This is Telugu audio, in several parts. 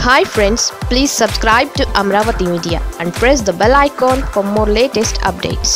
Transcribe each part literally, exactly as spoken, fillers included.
Hi friends, please subscribe to Amravati Media and press the bell icon for more latest updates.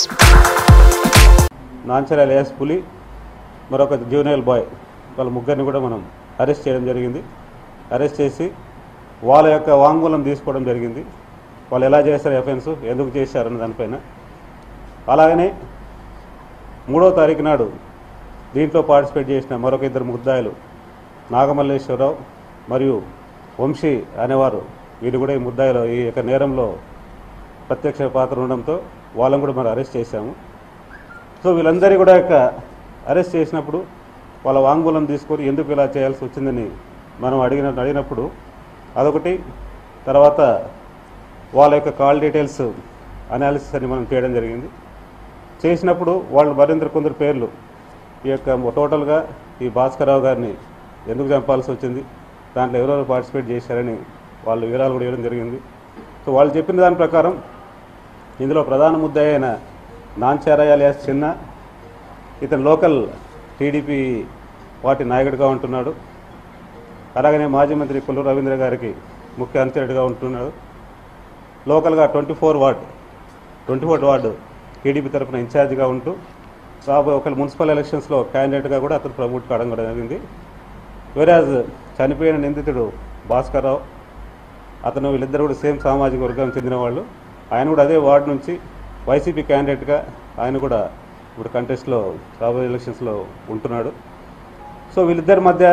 నాంచర్ ఎలియాస్ పులి మరొక జూనియర్ బాయ్ వాళ్ళ ముగ్గురిని కూడా మనం అరెస్ట్ చేయడం జరిగింది. అరెస్ట్ చేసి వాళ్ళ యొక్క వాంగ్మూలం తీసుకోవడం జరిగింది. వాళ్ళు ఎలా చేశారు, ఎఫెన్స్ ఎందుకు చేశారన్న దానిపైన. అలాగనే మూడో తారీఖు నాడు దీంట్లో పార్టిసిపేట్ చేసిన మరొక ఇద్దరు ముద్దాయిలు నాగమల్లేశ్వరరావు మరియు వంశీ అనేవారు, వీరు కూడా ఈ ముద్దాయిలో ఈ యొక్క నేరంలో ప్రత్యక్ష పాత్ర ఉండడంతో వాళ్ళని కూడా మనం అరెస్ట్ చేశాము. సో వీళ్ళందరి కూడా యొక్క అరెస్ట్ చేసినప్పుడు వాళ్ళ వాంగ్మూలం తీసుకొని ఎందుకు ఇలా చేయాల్సి వచ్చిందని మనం అడిగిన అడిగినప్పుడు అదొకటి, తర్వాత వాళ్ళ యొక్క కాల్ డీటెయిల్స్ అనాలిసిస్ అని మనం చేయడం జరిగింది. చేసినప్పుడు వాళ్ళు మరింత కొందరు పేర్లు ఈ యొక్క టోటల్గా ఈ భాస్కర్రావు గారిని ఎందుకు చంపాల్సి వచ్చింది, దాంట్లో ఎవరెవరు పార్టిసిపేట్ చేశారని వాళ్ళు వివరాలు కూడా ఇవ్వడం జరిగింది. సో వాళ్ళు చెప్పిన దాని ప్రకారం ఇందులో ప్రధాన ముద్దాయి అయిన నాంచర్ ఎలియాస్ చిన్న, ఇతను లోకల్ టీడీపీ పార్టీ నాయకుడిగా ఉంటున్నాడు. అలాగనే మాజీ మంత్రి కొల్లు రవీంద్ర గారికి ముఖ్య అనుచరుడిగా ఉంటున్నాడు. లోకల్గా twenty four ward twenty four ward TDP తరఫున ఇన్ఛార్జిగా ఉంటూ రాబోయే ఒక మున్సిపల్ ఎలక్షన్స్లో క్యాండిడేట్గా కూడా అతను ప్రమోట్ కావడం కూడా జరిగింది. వేరాజ్ చనిపోయిన నిందితుడు భాస్కర్రావు, అతను వీళ్ళిద్దరు కూడా సేమ్ సామాజిక వర్గానికి చెందిన వాళ్ళు. ఆయన కూడా అదే వార్డు నుంచి వైసీపీ క్యాండిడేట్గా ఆయన కూడా ఇప్పుడు కంటెస్ట్లో రాబోయే ఎలక్షన్స్లో ఉంటున్నాడు. సో వీళ్ళిద్దరి మధ్య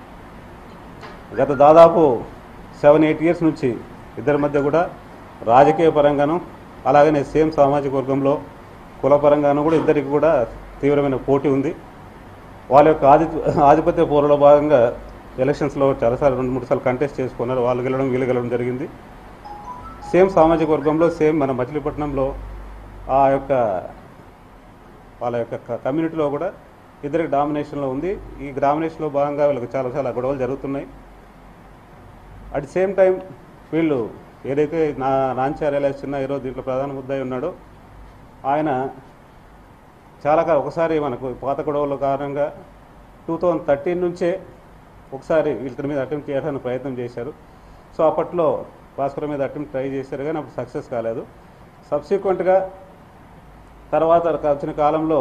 గత దాదాపు సెవెన్ ఎయిట్ ఇయర్స్ నుంచి ఇద్దరి మధ్య కూడా రాజకీయ పరంగాను అలాగనే సేమ్ సామాజిక వర్గంలో కుల పరంగాను కూడా ఇద్దరికి కూడా తీవ్రమైన పోటీ ఉంది. వాళ్ళ యొక్క ఆధి ఆధిపత్య పోరులో భాగంగా ఎలక్షన్స్లో చాలాసార్లు రెండు మూడు సార్లు కంటెస్ట్ చేసుకున్నారు. వాళ్ళు గెలవడం వీళ్ళు గెలవడం జరిగింది. సేమ్ సామాజిక వర్గంలో సేమ్ మన మచిలీపట్నంలో ఆ యొక్క వాళ్ళ యొక్క కమ్యూనిటీలో కూడా ఇద్దరికి డామినేషన్లో ఉంది. ఈ డామినేషన్లో భాగంగా వీళ్ళకి చాలా చాలా గొడవలు జరుగుతున్నాయి. అట్ ది సేమ్ టైం వీళ్ళు ఏదైతే నా నాంచర్ ఎలియాస్ చిన్న ఈరోజు దీంట్లో ప్రధాన ముద్దాయి ఉన్నాడో ఆయన చాలా ఒకసారి మనకు పాత గొడవల కారణంగా టూ థౌజండ్ థర్టీన్ నుంచే ఒకసారి వీళ్ళ మీద అటెంప్ట్ చేయడానికి ప్రయత్నం చేశారు. సో అప్పట్లో భాస్కర్ మీద అటెంప్ట్ ట్రై చేశారు కానీ అప్పుడు సక్సెస్ కాలేదు. సబ్సిక్వెంట్గా తర్వాత వచ్చిన కాలంలో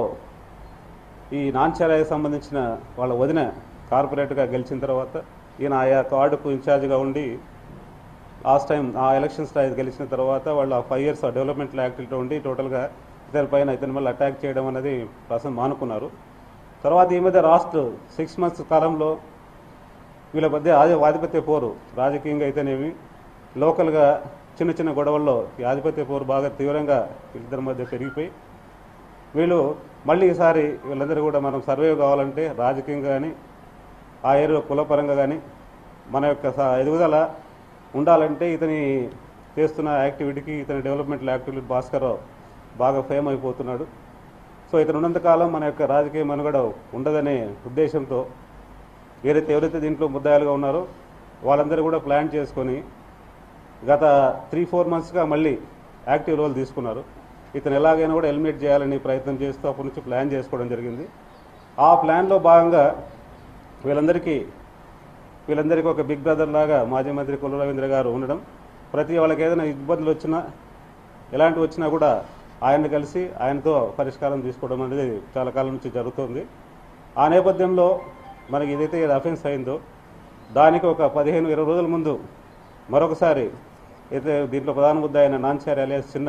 ఈ నాంచర్కి సంబంధించిన వాళ్ళ వదిన కార్పొరేట్గా గెలిచిన తర్వాత ఈయన ఆయా కార్డుకు ఇన్ఛార్జ్గా ఉండి లాస్ట్ టైం ఆ ఎలక్షన్స్ గెలిచిన తర్వాత వాళ్ళు ఆ ఫైవ్ ఇయర్స్ డెవలప్మెంట్ యాక్టివిటీలో ఉండి టోటల్గా ఇతని పైన ఇతని వల్ల అటాక్ చేయడం అనేది ప్రస్తుతం మానుకున్నారు. తర్వాత ఈ మధ్య లాస్ట్ సిక్స్ మంత్స్ కాలంలో వీళ్ళ మధ్య ఆది ఆధిపత్య పోరు రాజకీయంగా అయితేనేమి లోకల్గా చిన్న చిన్న గొడవల్లో ఈ ఆధిపత్య పోరు బాగా తీవ్రంగా వీళ్ళిద్దరి మధ్య పెరిగిపోయి వీళ్ళు మళ్ళీ ఈసారి వీళ్ళందరూ కూడా మనం సర్వే కావాలంటే రాజకీయంగా కానీ ఆ ఏరియాలో కులపరంగా కానీ మన యొక్క ఎదుగుదల ఉండాలంటే ఇతని చేస్తున్న యాక్టివిటీకి ఇతని డెవలప్మెంట్ యాక్టివిటీ భాస్కర్రావు బాగా ఫేమ్ అయిపోతున్నాడు. సో ఇతను ఉన్నంతకాలం మన యొక్క రాజకీయ మనుగడ ఉండదనే ఉద్దేశంతో ఏదైతే ఎవరైతే దీంట్లో ముద్దాయిలుగా ఉన్నారో వాళ్ళందరూ కూడా ప్లాన్ చేసుకొని గత త్రీ ఫోర్ మంత్స్గా మళ్ళీ యాక్టివ్ రోల్ తీసుకున్నారు. ఇతను ఎలాగైనా కూడా ఎలిమినేట్ చేయాలని ప్రయత్నం చేస్తూ అప్పటి నుంచి ప్లాన్ చేసుకోవడం జరిగింది. ఆ ప్లాన్లో భాగంగా వీళ్ళందరికీ వీళ్ళందరికీ ఒక బిగ్ బ్రదర్ లాగా మాజీ మంత్రి కొల్లు రవీంద్ర గారు ఉండడం, ప్రతి వాళ్ళకి ఏదైనా ఇబ్బందులు వచ్చినా ఎలాంటివి వచ్చినా కూడా ఆయన్ని కలిసి ఆయనతో పరిష్కారం తీసుకోవడం అనేది చాలా కాలం నుంచి జరుగుతుంది. ఆ నేపథ్యంలో మనకి ఏదైతే అఫెన్స్ అయిందో దానికి ఒక పదిహేను ఇరవై రోజుల ముందు మరొకసారి అయితే దీంట్లో ప్రధాన ముద్దాయి అయిన నాంచర్ ఎలియాస్ చిన్న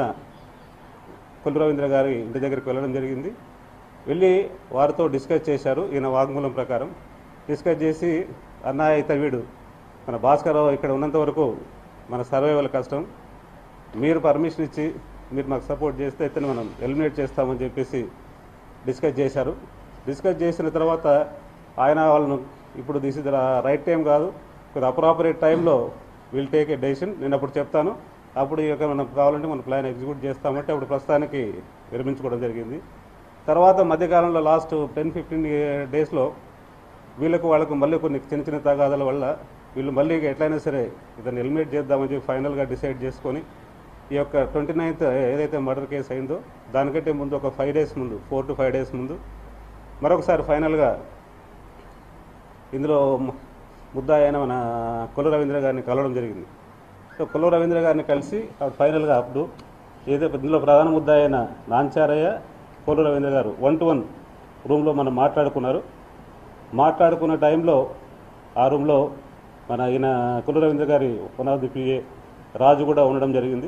కొల్లు రవీంద్ర గారి ఇంటి దగ్గరికి వెళ్ళడం జరిగింది. వెళ్ళి వారితో డిస్కస్ చేశారు. ఈయన వాగ్మూలం ప్రకారం డిస్కస్ చేసి అన్నయ్య ఇతను వీడు మన భాస్కర్రావు ఇక్కడ ఉన్నంత వరకు మన సర్వైవల్ కష్టం, మీరు పర్మిషన్ ఇచ్చి మీరు మాకు సపోర్ట్ చేస్తే ఇతను మనం ఎలిమినేట్ చేస్తామని చెప్పేసి డిస్కస్ చేశారు. డిస్కస్ చేసిన తర్వాత ఆయన వాళ్ళను ఇప్పుడు this is the right time కాదు, కొద్ది అప్రాపరేట్ టైంలో విల్ టేక్ ఏ డెసిషన్, నేను అప్పుడు చెప్తాను, అప్పుడు ఇక మనం కావాలంటే మన ప్లాన్ ఎగ్జిక్యూట్ చేస్తామంటే అప్పుడు ప్రస్తుతానికి విరమించుకోవడం జరిగింది. తర్వాత మధ్యకాలంలో లాస్ట్ టెన్ ఫిఫ్టీన్ డేస్లో వీళ్ళకు వాళ్ళకు మళ్ళీ కొన్ని చిన్న చిన్న తగాదాల వల్ల వీళ్ళు మళ్ళీ ఎట్లయినా సరే ఇతను ఎలిమినేట్ చేద్దామని చెప్పి ఫైనల్గా డిసైడ్ చేసుకొని ఈ యొక్క ట్వంటీ నైన్త్ ఏదైతే మర్డర్ కేసు అయిందో దానికంటే ముందు ఒక ఫైవ్ డేస్ ముందు ఫోర్ టు ఫైవ్ డేస్ ముందు మరొకసారి ఫైనల్గా ఇందులో ముద్దాయి అయిన మన కొల్లు రవీంద్ర గారిని కలవడం జరిగింది. సో కొల్లు రవీంద్ర గారిని కలిసి ఫైనల్గా అప్పుడు ఏదైతే ఇందులో ప్రధాన ముద్దాయి అయిన నాంచారయ్య, కొల్లు రవీంద్ర గారు వన్ టు వన్ రూమ్లో మనం మాట్లాడుకున్నారు. మాట్లాడుకున్న టైంలో ఆ రూమ్లో మన ఈయన కొల్లు రవీంద్ర గారి one of the PA Raju కూడా ఉండడం జరిగింది.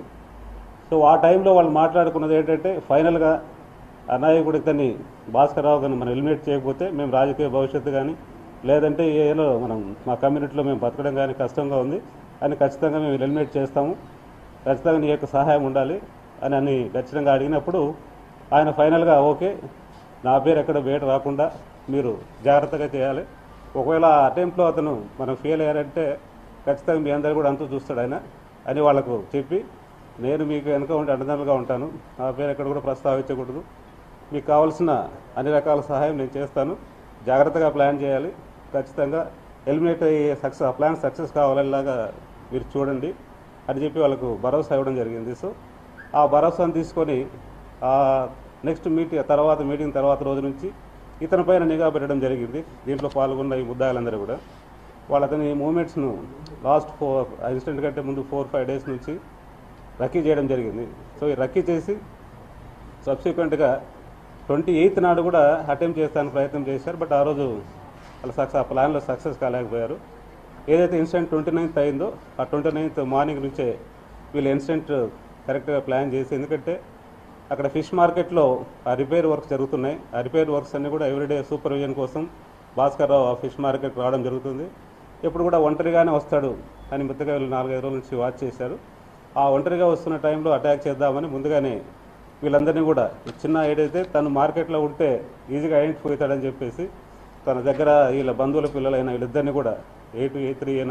సో ఆ టైంలో వాళ్ళు మాట్లాడుకున్నది ఏంటంటే ఫైనల్గా అనాయకుడు ఇతన్ని భాస్కర్ రావు కానీ మనం ఎలిమినేట్ చేయకపోతే మేము రాజకీయ భవిష్యత్తు కానీ లేదంటే ఏదో మనం మా కమ్యూనిటీలో మేము బతకడం కానీ కష్టంగా ఉంది అని ఖచ్చితంగా మేము ఎలిమినేట్ చేస్తాము, ఖచ్చితంగా నీ యొక్క సహాయం ఉండాలి అని అని ఖచ్చితంగా అడిగినప్పుడు ఆయన ఫైనల్గా ఓకే, నా పేరు ఎక్కడ బయట రాకుండా మీరు జాగ్రత్తగా చేయాలి, ఒకవేళ ఆ అటెంప్ట్లో అతను మనం ఫెయిల్ అయ్యారంటే ఖచ్చితంగా మీ అందరూ కూడా అంతూ చూస్తాడు ఆయన అని వాళ్ళకు చెప్పి, నేను మీకు వెనక ఉండి అండదండలుగా ఉంటాను, నా పేరు ఎక్కడ కూడా ప్రస్తావించకూడదు, మీకు కావాల్సిన అన్ని రకాల సహాయం నేను చేస్తాను, జాగ్రత్తగా ప్లాన్ చేయాలి, ఖచ్చితంగా ఎలిమినేట్ అయ్యే సక్సెస్ ఆ ప్లాన్ సక్సెస్ కావాలలాగా మీరు చూడండి అని చెప్పి వాళ్ళకు భరోసా ఇవ్వడం జరిగింది. సో ఆ భరోసాను తీసుకొని ఆ నెక్స్ట్ మీటింగ్ తర్వాత మీటింగ్ తర్వాత రోజు నుంచి ఇతని పైన నిఘా పెట్టడం జరిగింది. దీంట్లో పాల్గొన్న ఈ ముద్దాయిలందరూ కూడా వాళ్ళు అతని మూమెంట్స్ను లాస్ట్ ఫోర్ ఇన్సిడెంట్ కంటే ముందు ఫోర్ ఫైవ్ డేస్ నుంచి రక్కీ చేయడం జరిగింది. సో ఈ రక్కీ చేసి సబ్సిక్వెంట్గా ట్వంటీ ఎయిత్ నాడు కూడా అటెంప్ట్ చేస్తానికి ప్రయత్నం చేశారు. బట్ ఆ రోజు వాళ్ళు సక్సెస్ ఆ ప్లాన్లో సక్సెస్ కాలేకపోయారు. ఏదైతే ఇన్సిడెంట్ ట్వంటీ నైన్త్ అయిందో ఆ ట్వంటీ నైన్త్ మార్నింగ్ నుంచే వీళ్ళు ఇన్సిడెంట్ కరెక్ట్గా ప్లాన్ చేసి, ఎందుకంటే అక్కడ ఫిష్ మార్కెట్లో ఆ రిపేర్ వర్క్స్ జరుగుతున్నాయి. ఆ రిపేర్ వర్క్స్ అన్నీ కూడా ఎవ్రీడే సూపర్విజన్ కోసం భాస్కర్ రావు ఆ ఫిష్ మార్కెట్కి రావడం జరుగుతుంది. ఎప్పుడు కూడా ఒంటరిగానే వస్తాడు అని ముందుగా వీళ్ళు నాలుగైదు రోజుల నుంచి వాచ్ చేశారు. ఆ ఒంటరిగా వస్తున్న టైంలో అటాక్ చేద్దామని ముందుగానే వీళ్ళందరినీ కూడా చిన్న ఏదైతే తను మార్కెట్లో ఉంటే ఈజీగా ఐడెంటిఫై అవుతాడని చెప్పేసి తన దగ్గర వీళ్ళ బంధువుల పిల్లలైన వీళ్ళిద్దరిని కూడా ఏ టూ ఏ త్రీ అయిన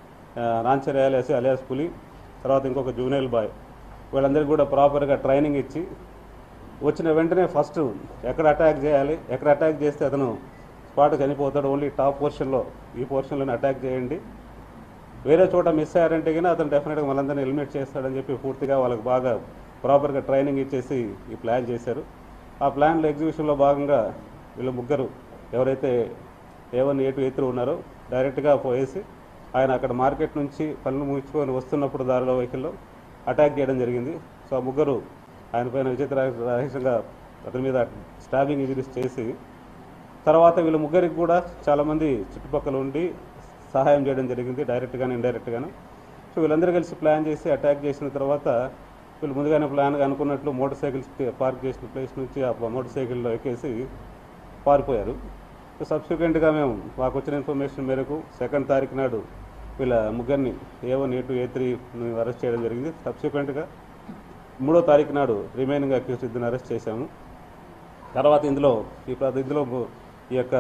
నాంచర్ అలియాస్ అలియాస్ పులి, తర్వాత ఇంకొక జూనియల్ బాయ్, వీళ్ళందరికీ కూడా ప్రాపర్గా ట్రైనింగ్ ఇచ్చి వచ్చిన వెంటనే ఫస్ట్ ఎక్కడ అటాక్ చేయాలి, ఎక్కడ అటాక్ చేస్తే అతను స్పాట్ చనిపోతాడు, ఓన్లీ టాప్ పోర్షన్లో ఈ పోర్షన్లోనే అటాక్ చేయండి, వేరే చోట మిస్ అయ్యారంటే కానీ అతను డెఫినెట్గా మనందరినీ ఎలిమినేట్ చేస్తాడని చెప్పి పూర్తిగా వాళ్ళకి బాగా ప్రాపర్గా ట్రైనింగ్ ఇచ్చేసి ఈ ప్లాన్ చేశారు. ఆ ప్లాన్లో ఎగ్జిక్యూషన్లో భాగంగా వీళ్ళు ముగ్గురు ఎవరైతే A one A two A three ఉన్నారో డైరెక్ట్గా పోయేసి ఆయన అక్కడ మార్కెట్ నుంచి పనులు ముగించుకొని వస్తున్నప్పుడు దారిలో వెహికల్లో అటాక్ చేయడం జరిగింది. సో ఆ ముగ్గురు ఆయన పైన విచిత్ర రహస్యంగా అతని మీద స్టాబింగ్ ఇంజరీస్ చేసి తర్వాత వీళ్ళ ముగ్గురికి కూడా చాలామంది చుట్టుపక్కల ఉండి సహాయం చేయడం జరిగింది, డైరెక్ట్గానే ఇండైరెక్ట్గాను. సో వీళ్ళందరూ కలిసి ప్లాన్ చేసి అటాక్ చేసిన తర్వాత వీళ్ళు ముందుగానే ప్లాన్గా అనుకున్నట్లు మోటార్ సైకిల్స్ పార్క్ చేసిన ప్లేస్ నుంచి ఆ మోటార్ సైకిల్లో ఎక్కేసి పారిపోయారు. సో సబ్సిక్వెంట్గా మేము మాకు వచ్చిన ఇన్ఫర్మేషన్ మేరకు సెకండ్ తారీఖు నాడు వీళ్ళ ముగ్గురిని A one A two A three arrest చేయడం జరిగింది. సబ్సిక్వెంట్గా మూడో తారీఖు నాడు రిమైనింగ్ అక్యూజ్డ్ ఇద్దరిని అరెస్ట్ చేశాము. తర్వాత ఇందులో ఈ ఇందులో ఈ యొక్క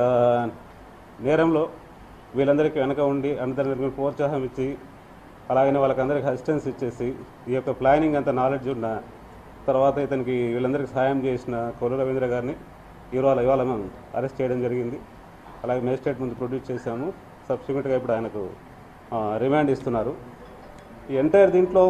నేరంలో వీళ్ళందరికీ వెనక ఉండి అందరికీ ప్రోత్సాహం ఇచ్చి అలాగనే వాళ్ళకందరికీ అసిస్టెన్స్ ఇచ్చేసి ఈ యొక్క ప్లానింగ్ అంత నాలెడ్జ్ ఉన్న తర్వాత ఇతనికి వీళ్ళందరికీ సహాయం చేసిన కొల్లు రవీంద్ర గారిని ఇవాళ ఇవాళ మనం అరెస్ట్ చేయడం జరిగింది. అలాగే మేజిస్ట్రేట్ ముందు ప్రొడ్యూస్ చేశాము. సబ్సిక్వెంట్గా ఇప్పుడు ఆయనకు రిమాండ్ ఇస్తున్నారు. ఈ ఎంటైర్ దీంట్లో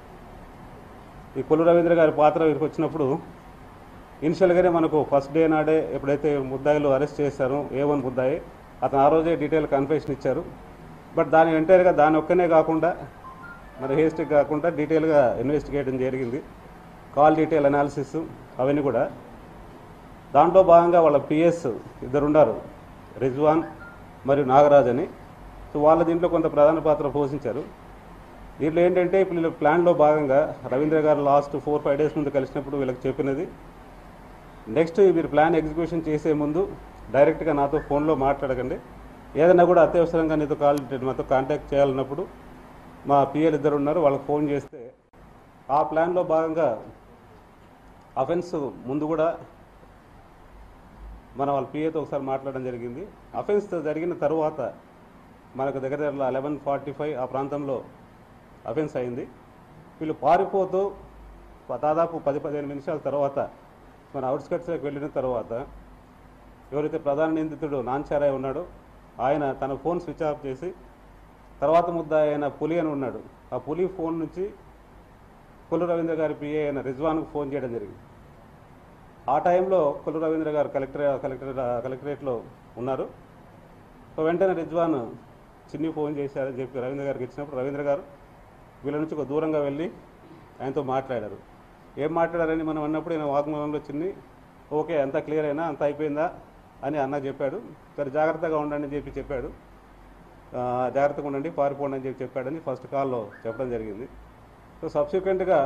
ఈ కొల్లు రవీంద్ర గారి పాత్ర వీరికి వచ్చినప్పుడు ఇనిషియల్గానే మనకు ఫస్ట్ డే నాడే ఎప్పుడైతే ముద్దాయిలు అరెస్ట్ చేశారో ఏ వన్ ముద్దాయి అతను ఆ రోజే డీటెయిల్ కన్ఫెషన్ ఇచ్చారు. బట్ దాని ఎంటైర్గా దాని ఒక్కనే కాకుండా మరి హేస్ట్కి కాకుండా డీటెయిల్గా ఇన్వెస్టిగేషన్ జరిగింది, కాల్ డీటెయిల్ అనాలిసిస్ అవన్నీ కూడా. దాంట్లో భాగంగా వాళ్ళ పిఎస్ ఇద్దరు ఉన్నారు, రిజ్వాన్ మరియు నాగరాజ్ అని. సో వాళ్ళ దీంట్లో కొంత ప్రధాన పాత్ర పోషించారు. దీంట్లో ఏంటంటే ఇప్పుడు వీళ్ళ ప్లాన్లో భాగంగా రవీంద్ర గారు లాస్ట్ ఫోర్ ఫైవ్ డేస్ ముందు కలిసినప్పుడు వీళ్ళకి చెప్పినది, నెక్స్ట్ మీరు ప్లాన్ ఎగ్జిక్యూషన్ చేసే ముందు డైరెక్ట్గా నాతో ఫోన్లో మాట్లాడకండి, ఏదైనా కూడా అత్యవసరంగా నీతో కాల్ మాతో కాంటాక్ట్ చేయాలన్నప్పుడు మా పిఎల్ ఇద్దరు ఉన్నారు వాళ్ళకి ఫోన్ చేస్తే ఆ ప్లాన్లో భాగంగా అఫెన్స్ ముందు కూడా మనం వాళ్ళ పిఏతో ఒకసారి మాట్లాడడం జరిగింది. అఫెన్స్ జరిగిన తర్వాత మనకు దగ్గర దగ్గర లెవెన్ ఫార్టీ ఫైవ్ ఆ ప్రాంతంలో అఫెన్స్ అయింది. వీళ్ళు పారిపోతూ దాదాపు పది పదిహేను నిమిషాల తర్వాత మన అవుట్స్కట్స్లోకి వెళ్ళిన తర్వాత ఎవరైతే ప్రధాన నిందితుడు నాంచారాయ్ ఉన్నాడో ఆయన తన ఫోన్ స్విచ్ ఆఫ్ చేసి తర్వాత ముద్ద ఆయన పులి అని ఉన్నాడు, ఆ పులి ఫోన్ నుంచి కొల్లు రవీంద్ర గారి పిఏ అయిన రిజ్వాన్కు ఫోన్ చేయడం జరిగింది. ఆ టైంలో కొల్లు రవీంద్ర గారు కలెక్టర్ కలెక్టర్ కలెక్టరేట్లో ఉన్నారు. సో వెంటనే రిజ్వాన్ చిన్ని ఫోన్ చేశారని చెప్పి రవీంద్ర గారికి ఇచ్చినప్పుడు రవీంద్ర గారు వీళ్ళ నుంచి ఒక దూరంగా వెళ్ళి ఆయనతో మాట్లాడారు. ఏం మాట్లాడారని మనం అన్నప్పుడు ఈయన వాగ్మూలంలో చిన్ని ఓకే అంతా క్లియర్ అయినా అంతా అయిపోయిందా అని అన్న చెప్పాడు. సరే జాగ్రత్తగా ఉండండి అని చెప్పి చెప్పాడు. జాగ్రత్తగా ఉండండి పారిపోండి అని చెప్పి చెప్పాడని ఫస్ట్ కాల్లో చెప్పడం జరిగింది. సో సబ్సిక్వెంట్గా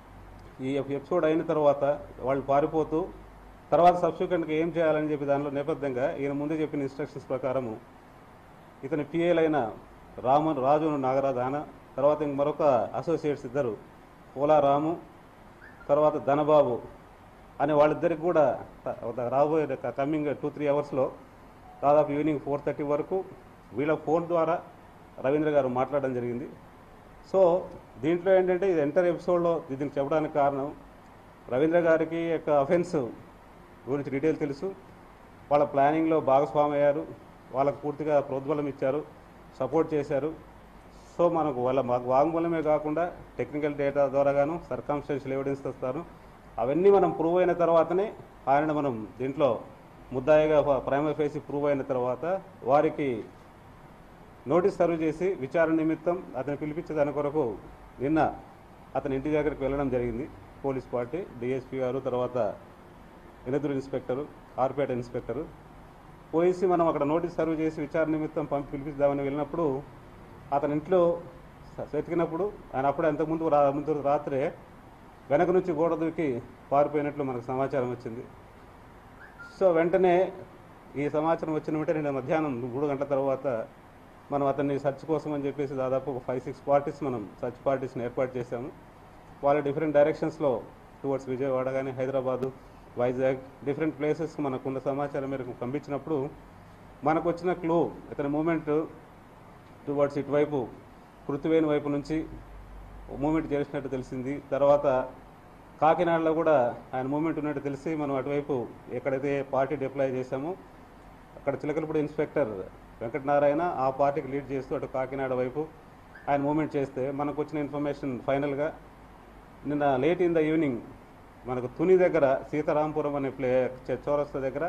ఈ ఎపిసోడ్ అయిన తర్వాత వాళ్ళు పారిపోతూ తర్వాత సబ్సిక్వెంట్గా ఏం చేయాలని చెప్పి దానిలో నేపథ్యంగా ఈయన ముందే చెప్పిన ఇన్స్ట్రక్షన్స్ ప్రకారము ఇతని పిఏలైన రామన్ రాజు నాగరాజు ఆయన తర్వాత ఇంక మరొక అసోసియేట్స్ ఇద్దరు పోలా రాము తర్వాత ధనబాబు అనే వాళ్ళిద్దరికి కూడా రాబోయే కమింగ్ టూ త్రీ అవర్స్లో దాదాపు ఈవినింగ్ ఫోర్ థర్టీ వరకు వీళ్ళ ఫోన్ ద్వారా రవీంద్ర గారు మాట్లాడడం జరిగింది. సో దీంట్లో ఏంటంటే ఇది ఎంటర్ ఎపిసోడ్లో దీనికి చెప్పడానికి కారణం రవీంద్ర గారికి యొక్క అఫెన్స్ గురించి డీటెయిల్ తెలుసు, వాళ్ళ ప్లానింగ్లో భాగస్వామి అయ్యారు, వాళ్ళకు పూర్తిగా ప్రోద్బలం ఇచ్చారు, సపోర్ట్ చేశారు. సో మనకు వాళ్ళ మాకు వాంగ్మూలమే కాకుండా టెక్నికల్ డేటా ద్వారాగాను సర్కమ్స్టెన్షియల్ ఎవిడెన్స్ వస్తారు. అవన్నీ మనం ప్రూవ్ అయిన తర్వాతనే ఆయన మనం దీంట్లో ముద్దాయిగా ప్రైమరీ ఫేసి ప్రూవ్ అయిన తర్వాత వారికి నోటీస్ సర్వ్ చేసి విచారణ నిమిత్తం అతను పిలిపించే దాని కొరకు నిన్న అతని ఇంటి దగ్గరికి వెళ్ళడం జరిగింది. పోలీస్ పార్టీ డిఎస్పీ గారు తర్వాత ఎనదురు ఇన్స్పెక్టరు ఆర్పేట ఇన్స్పెక్టరు పోయేసి మనం అక్కడ నోటీస్ సర్వ్ చేసి విచారణ నిమిత్తం పంపి పిలిపిద్దామని వెళ్ళినప్పుడు అతని ఇంట్లో వెతికినప్పుడు ఆయన అప్పుడే అంతకుముందు రా ముందు రాత్రే వెనక నుంచి గోడ దూకి పారిపోయినట్లు మనకు సమాచారం వచ్చింది. సో వెంటనే ఈ సమాచారం వచ్చిన వెంటనే నిన్న మధ్యాహ్నం మూడు గంటల తర్వాత మనం అతన్ని సెర్చ్ కోసం అని చెప్పేసి దాదాపు ఒక ఫైవ్ సిక్స్ పార్టీస్ మనం సెర్చ్ పార్టీస్ని ఏర్పాటు చేశాము. వాళ్ళ డిఫరెంట్ డైరెక్షన్స్లో టువర్డ్స్ విజయవాడ కానీ హైదరాబాదు వైజాగ్ డిఫరెంట్ ప్లేసెస్ మనకున్న సమాచారం మేరకు పంపించినప్పుడు మనకు వచ్చిన క్లూ ఇతని మూమెంట్ టువర్డ్స్ ఇటువైపు కృతివేణి వైపు నుంచి మూమెంట్ చేసినట్టు తెలిసింది. తర్వాత కాకినాడలో కూడా ఆయన మూమెంట్ ఉన్నట్టు తెలిసి మనం అటువైపు ఎక్కడైతే పార్టీ డిప్లాయ్ చేశామో అక్కడ చిలకలపూడి ఇన్స్పెక్టర్ వెంకటనారాయణ ఆ పార్టీకి లీడ్ చేస్తూ అటు కాకినాడ వైపు ఆయన మూమెంట్ చేస్తే మనకు వచ్చిన ఇన్ఫర్మేషన్ ఫైనల్గా నిన్న లేట్ ఇన్ ద ఈవినింగ్ మనకు తుని దగ్గర సీతారాంపురం అనే ప్లే చౌరస్తా దగ్గర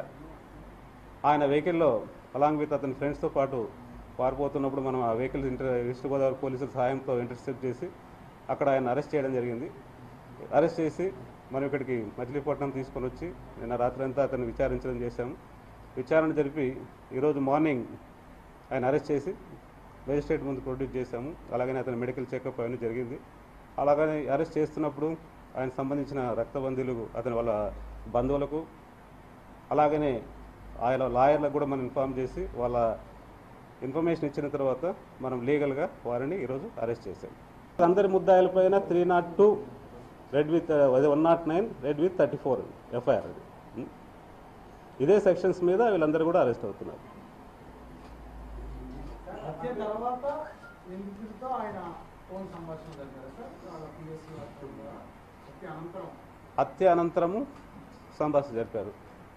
ఆయన వెహికల్లో అలాంగ్ విత్ అతని ఫ్రెండ్స్తో పాటు పారిపోతున్నప్పుడు మనం ఆ వెహికల్ ఇంటర్ ఈస్ట్ గోదావరి పోలీసుల సహాయంతో ఇంటర్సెప్ట్ చేసి అక్కడ ఆయన అరెస్ట్ చేయడం జరిగింది. అరెస్ట్ చేసి మనం ఇక్కడికి మచిలీపట్నం తీసుకొని వచ్చి నిన్న రాత్రి అంతా అతన్ని విచారించడం చేశాము. విచారణ జరిపి ఈరోజు మార్నింగ్ ఆయన అరెస్ట్ చేసి మేజిస్ట్రేట్ ముందు ప్రొడ్యూస్ చేశాము. అలాగనే అతని మెడికల్ చెకప్ అవన్నీ జరిగింది. అలాగనే అరెస్ట్ చేస్తున్నప్పుడు ఆయన సంబంధించిన రక్తబంధువులకు అతని వాళ్ళ బంధువులకు అలాగనే ఆయన లాయర్లకు కూడా మనం ఇన్ఫార్మ్ చేసి వాళ్ళ ఇన్ఫర్మేషన్ ఇచ్చిన తర్వాత మనం లీగల్గా వారిని ఈరోజు అరెస్ట్ చేశాం. అందరి ముద్దాయిలపైన three not two read with one not nine read with thirty four FIR అది ఇదే సెక్షన్స్ మీద వీళ్ళందరూ కూడా అరెస్ట్ అవుతున్నారు. హత్య అనంతరము సంభాషణ జరిపారు.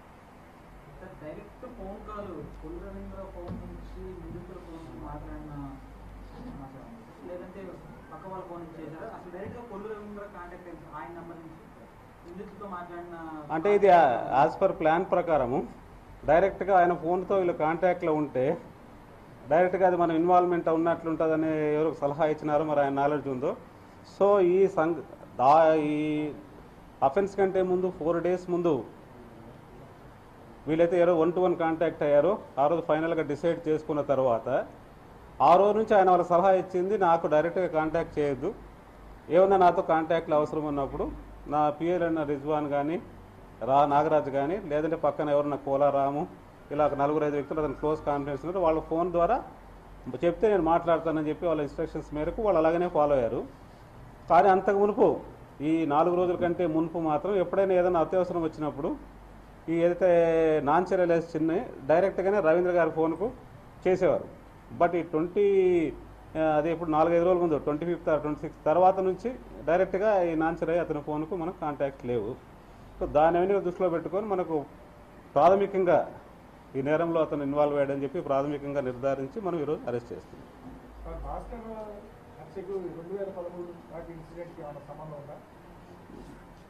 అంటే ఇది యాజ్ పర్ ప్లాన్ ప్రకారము డైరెక్ట్గా ఆయన ఫోన్తో వీళ్ళు కాంటాక్ట్లో ఉంటే డైరెక్ట్గా అది మనం ఇన్వాల్వ్మెంట్ ఉన్నట్లుంటుందని ఎవరు సలహా ఇచ్చినారో మరి ఆయన నాలెడ్జ్ ఉందో. సో ఈ సంఘ ఈ అఫెన్స్ కంటే ముందు ఫోర్ డేస్ ముందు వీళ్ళైతే ఎవరో వన్ టు వన్ కాంటాక్ట్ అయ్యారో ఆ రోజు ఫైనల్గా డిసైడ్ చేసుకున్న తర్వాత ఆ రోజు నుంచి ఆయన వాళ్ళ సలహా ఇచ్చింది నాకు డైరెక్ట్గా కాంటాక్ట్ చేయొద్దు, ఏమన్నా నాతో కాంటాక్ట్లు అవసరం ఉన్నప్పుడు నా పిఎల్ అన్న రిజ్వాన్ కానీ రా నాగరాజు కానీ లేదంటే పక్కన ఎవరన్నా కోలారాము ఇలా నలుగురు ఐదు వ్యక్తులు అతను క్లోజ్ కాన్ఫిడెన్స్ ఉన్నారు వాళ్ళ ఫోన్ ద్వారా చెప్తే నేను మాట్లాడతానని చెప్పి వాళ్ళ ఇన్స్ట్రక్షన్స్ మేరకు వాళ్ళు అలాగనే ఫాలో అయ్యారు. కానీ అంతకు మునుపు ఈ నాలుగు రోజుల కంటే మునుపు మాత్రం ఎప్పుడైనా ఏదైనా అత్యవసరం వచ్చినప్పుడు ఈ ఏదైతే నాన్ చర్యలేసి చిన్న డైరెక్ట్గానే రవీంద్ర గారి ఫోన్కు చేసేవారు. బట్ ఈ ట్వంటీ అదే ఇప్పుడు నాలుగైదు రోజుల ముందు ట్వంటీ ఫిఫ్త్ ట్వంటీ సిక్స్త్ తర్వాత నుంచి డైరెక్ట్గా ఈ నాన్ చర్య అతని ఫోన్కు మనకు కాంటాక్ట్ లేవు. సో దాని అవన్నీ దృష్టిలో పెట్టుకొని మనకు ప్రాథమికంగా ఈ నేరంలో అతను ఇన్వాల్వ్ అయ్యాడని చెప్పి ప్రాథమికంగా నిర్ధారించి మనం ఈరోజు అరెస్ట్ చేస్తున్నాం.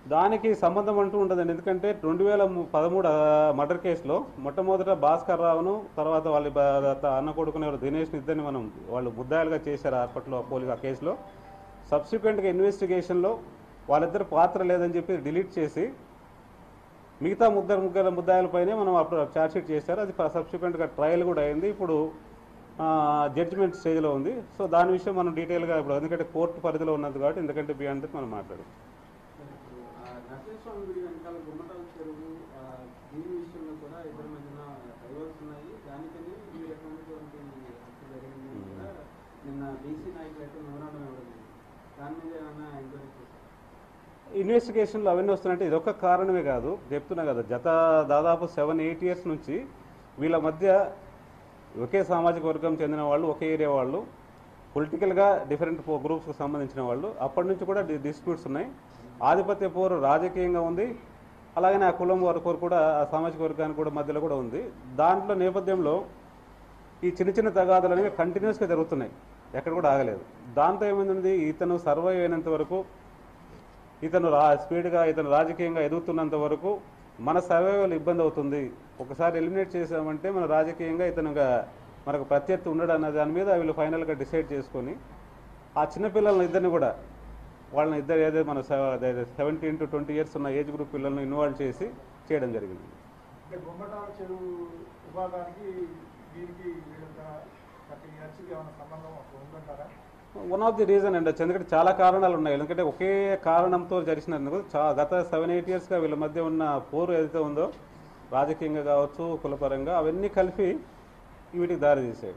దానికి సంబంధం అంటూ ఉండదండి. ఎందుకంటే రెండు వేల పదమూడు మర్డర్ కేసులో మొట్టమొదట భాస్కర్ రావును, తర్వాత వాళ్ళ బ- అన్న కొడుకునే దినేష్ని ఇద్దరిని మనం వాళ్ళు ముద్దాయిలుగా చేశారు అప్పట్లో పోలీసు ఆ కేసులో. సబ్సిక్వెంట్గా ఇన్వెస్టిగేషన్లో వాళ్ళిద్దరు పాత్ర లేదని చెప్పి డిలీట్ చేసి మిగతా ముగ్గురు ముగ్గురు ముద్దాయిలపైనే మనం అప్పుడు ఛార్జ్షీట్ చేశారు. అది సబ్సిక్వెంట్గా ట్రయల్ కూడా అయింది. ఇప్పుడు జడ్జిమెంట్ స్టేజ్లో ఉంది. సో దాని విషయం మనం డీటెయిల్గా ఇప్పుడు ఎందుకంటే కోర్టు పరిధిలో ఉన్నది కాబట్టి ఎందుకంటే బియాండ్ మనం మాట్లాడు నరసింహస్వామి గుడి వెనకాల గుమ్మటాల చెరువు దీని విషయంలో కూడా ఇద్దరి మధ్యన డైవర్స్ ఉన్నాయి. దానికని ఈ రకమైనటువంటి హత్య జరిగింది కూడా నిన్న బీసీ నాయకులు అయితే మెమరాండం ఇవ్వడం జరిగింది. దాని మీద ఏమైనా ఎంక్వైరీ చేశారు? ఇన్వెస్టిగేషన్లు అవన్నీ వస్తున్నాయంటే ఇదొక కారణమే కాదు, చెప్తున్నా కదా, గత దాదాపు సెవెన్ ఎయిట్ ఇయర్స్ నుంచి వీళ్ళ మధ్య ఒకే సామాజిక వర్గం చెందిన వాళ్ళు, ఒకే ఏరియా వాళ్ళు, పొలిటికల్గా డిఫరెంట్ గ్రూప్స్కి సంబంధించిన వాళ్ళు, అప్పటి నుంచి కూడా డిస్ప్యూట్స్ ఉన్నాయి. ఆధిపత్య పోరు రాజకీయంగా ఉంది, అలాగనే ఆ కులం వరకు కూడా ఆ సామాజిక వర్గానికి కూడా మధ్యలో కూడా ఉంది. దాంట్లో నేపథ్యంలో ఈ చిన్న చిన్న తగాదాలు అనేవి కంటిన్యూస్గా జరుగుతున్నాయి, ఎక్కడ కూడా ఆగలేదు. దాంతో ఏమైంది, ఇతను సర్వైవ్ అయినంత వరకు, ఇతను రా స్పీడ్గా ఇతను రాజకీయంగా ఎదుగుతున్నంత వరకు మన సర్వైవల్ ఇబ్బంది అవుతుంది. ఒకసారి ఎలిమినేట్ చేసామంటే మన రాజకీయంగా ఇతనుగా మనకు ప్రత్యర్థి ఉండడు అన్న దాని మీద వీళ్ళు ఫైనల్గా డిసైడ్ చేసుకొని ఆ చిన్నపిల్లలను ఇద్దరిని కూడా వాళ్ళని ఇద్దరు ఏదైతే మన సెవెంటీన్ టు ట్వంటీ ఇయర్స్ ఉన్న ఏజ్ గ్రూప్ పిల్లలను ఇన్వాల్వ్ చేసి చేయడం జరిగింది. అంటే గుమ్మటాల చెరువు విభాగానికి దీనికి థర్టీ ఇయర్స్కి ఏమైనా సంబంధం ఉందంటారా? వన్ ఆఫ్ ది రీజన్ అండి, ఎందుకంటే చాలా కారణాలు ఉన్నాయి. ఎందుకంటే ఒకే కారణంతో జరిగినందుకు చా గత సెవెన్ ఎయిట్ ఇయర్స్గా వీళ్ళ మధ్య ఉన్న పోరు ఏదైతే ఉందో రాజకీయంగా కావచ్చు, కులపరంగా, అవన్నీ కలిపి వీటికి దారి తీసాయి.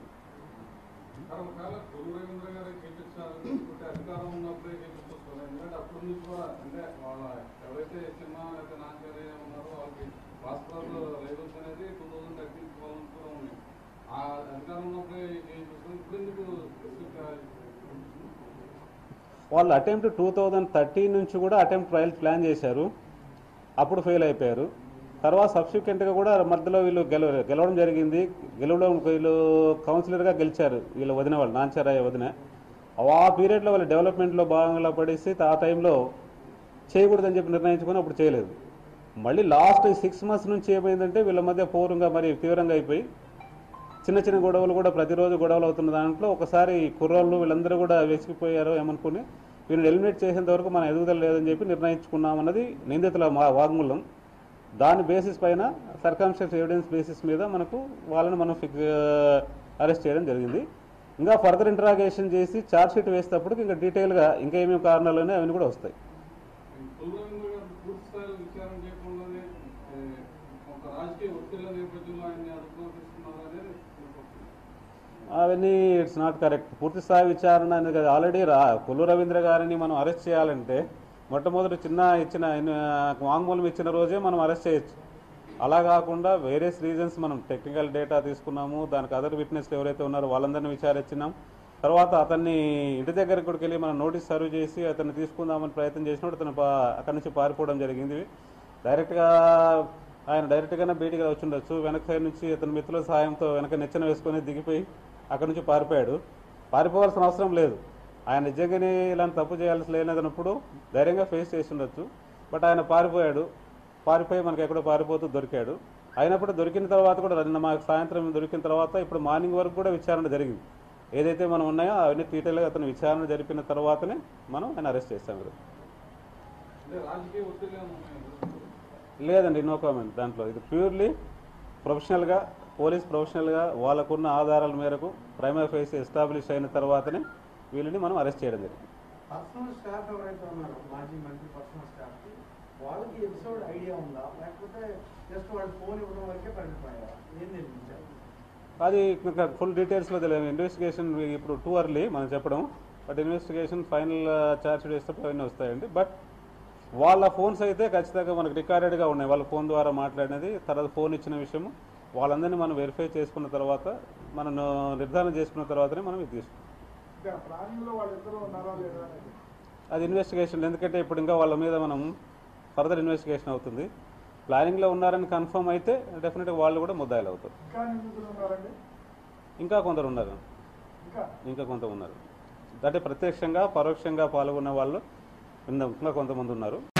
అధికారం ఉన్నప్పుడే గెలిపించుకోవాలి. ఎందుకంటే అప్పటి నుంచి కూడా అంటే వాళ్ళ ఎవరైతే సినిమా లేకపోతే నాన్నగారు ఉన్నారో వాళ్ళకి హాస్పిటల్ లైబల్స్ అనేది టూ థౌసండ్ థర్టీన్ ట్వెల్వ్ కూడా ఉన్నాయి. ఆ అధికారం ఉన్నప్పుడే ఇప్పుడు ఎందుకు వాళ్ళు అటెంప్ట్ టూ థౌజండ్ థర్టీన్ నుంచి కూడా అటెంప్ట్ ట్రయల్ ప్లాన్ చేశారు, అప్పుడు ఫెయిల్ అయిపోయారు. తర్వాత సబ్సిక్వెంట్గా కూడా మధ్యలో వీళ్ళు గెల గెలవడం జరిగింది. గెలవడం వీళ్ళు కౌన్సిలర్గా గెలిచారు, వీళ్ళు వదిన వాళ్ళు నాంచారాయ వదిన. ఆ పీరియడ్లో వాళ్ళు డెవలప్మెంట్లో భాగంగా పడేసి ఆ టైంలో చేయకూడదని చెప్పి నిర్ణయించుకొని అప్పుడు చేయలేదు. మళ్ళీ లాస్ట్ సిక్స్ మంత్స్ నుంచి ఏమైందంటే వీళ్ళ మధ్య పూర్వంగా మరి తీవ్రంగా అయిపోయి చిన్న చిన్న గొడవలు కూడా ప్రతిరోజు గొడవలు అవుతున్న దాంట్లో ఒకసారి కుర్రోళ్ళు వీళ్ళందరూ కూడా వెసిగిపోయారు. ఏమనుకుని వీళ్ళని ఎలిమినేట్ చేసేంత వరకు మనం ఎదుగుదల లేదని చెప్పి నిర్ణయించుకున్నామన్నది నిందితుల మా వాగ్మూలం. దాని బేసిస్ పైన సర్కమ్స్టెన్స్ ఎవిడెన్స్ బేసిస్ మీద మనకు వాళ్ళని మనం ఫిక్స్ అరెస్ట్ చేయడం జరిగింది. ఇంకా ఫర్దర్ ఇంటరాగేషన్ చేసి ఛార్జ్ షీట్ వేసేటప్పుడు ఇంకా డీటెయిల్గా ఇంకా ఏమేమి కారణాలు ఉన్నాయి అవన్నీ కూడా వస్తాయి. అవన్నీ ఇట్స్ నాట్ కరెక్ట్. పూర్తి స్థాయి విచారణ అనేది ఆల్రెడీ రా కొల్లు రవీంద్ర గారిని మనం అరెస్ట్ చేయాలంటే మొట్టమొదటి చిన్న ఇచ్చిన వాంగ్మూలం ఇచ్చిన రోజే మనం అరెస్ట్ చేయొచ్చు. అలా కాకుండా వేరియస్ రీజన్స్ మనం టెక్నికల్ డేటా తీసుకున్నాము, దానికి అదర్ విట్నెస్లు ఎవరైతే ఉన్నారో వాళ్ళందరినీ విచారించినాం. తర్వాత అతన్ని ఇంటి దగ్గరికి కూడా వెళ్ళి మనం నోటీస్ సర్వ్ చేసి అతన్ని తీసుకుందామని ప్రయత్నం చేసినప్పుడు అతను అక్కడి నుంచి పారిపోవడం జరిగింది. డైరెక్ట్గా ఆయన డైరెక్ట్గానే బయటికి వచ్చి ఉండొచ్చు, వెనక సైడ్ నుంచి అతని మిత్రుల సహాయంతో వెనక నెచ్చెన వేసుకొని దిగిపోయి అక్కడి నుంచి పారిపోయాడు. పారిపోవాల్సిన అవసరం లేదు, ఆయన నిజంగానే ఇలాంటి తప్పు చేయాల్సి లేనప్పుడు ధైర్యంగా ఫేస్ చేసి ఉండొచ్చు. బట్ ఆయన పారిపోయాడు, పారిపోయి మనకి ఎక్కడో పారిపోతూ దొరికాడు. అయినప్పుడు దొరికిన తర్వాత కూడా నిన్న మాకు సాయంత్రం దొరికిన తర్వాత ఇప్పుడు మార్నింగ్ వరకు కూడా విచారణ జరిగింది. ఏదైతే మనం ఉన్నాయో అవన్నీ డీటెయిల్గా అతను విచారణ జరిపిన తర్వాతనే మనం ఆయన అరెస్ట్ చేస్తాం. లేదండి, నో కామెంట్ దాంట్లో. ఇది ప్యూర్లీ ప్రొఫెషనల్గా పోలీస్ ప్రొఫెషనల్గా వాళ్ళకున్న ఆధారాల మేరకు ప్రైమరీ ఫేస్ ఎస్టాబ్లిష్ అయిన తర్వాతనే వీళ్ళని మనం అరెస్ట్ చేయడం జరిగింది. పర్సనల్ స్టాఫ్ ఎవరైతే ఉన్నారో మాజీ మంత్రి పర్సనల్ స్టాఫ్ వాళ్ళకి ఎపిసోడ్ ఐడియా ఉందా, లేకపోతే జస్ట్ వాళ్ళు ఫోన్ ఇవ్వడం వరకే పరిమితమయ్యారా, ఏం నిర్మించారు? అది ఫుల్ డీటెయిల్స్లో తెలియదు. ఇన్వెస్టిగేషన్ ఇప్పుడు టూ అర్లీ మనం చెప్పడం, బట్ ఇన్వెస్టిగేషన్ ఫైనల్ ఛార్జ్ వేసేటప్పుడు అవన్నీ వస్తాయండి. బట్ వాళ్ళ ఫోన్స్ అయితే ఖచ్చితంగా మనకు రికార్డెడ్గా ఉన్నాయి, వాళ్ళ ఫోన్ ద్వారా మాట్లాడినది. తర్వాత ఫోన్ ఇచ్చిన విషయము వాళ్ళందరినీ మనం వెరిఫై చేసుకున్న తర్వాత మనం నిర్ధారణ చేసుకున్న తర్వాతనే మనం ఇది తీసుకుంటాం. అది ఇన్వెస్టిగేషన్, ఎందుకంటే ఇప్పుడు ఇంకా వాళ్ళ మీద మనం ఫర్దర్ ఇన్వెస్టిగేషన్ అవుతుంది. ప్లానింగ్లో ఉన్నారని కన్ఫర్మ్ అయితే డెఫినెట్గా వాళ్ళు కూడా ముద్దాయిలు అవుతారు. ఇంకా కొందరు ఉన్నారు, ఇంకా కొంత ఉన్నారు అంటే ప్రత్యక్షంగా పరోక్షంగా పాల్గొన్న వాళ్ళు ఇంకా కొంతమంది ఉన్నారు.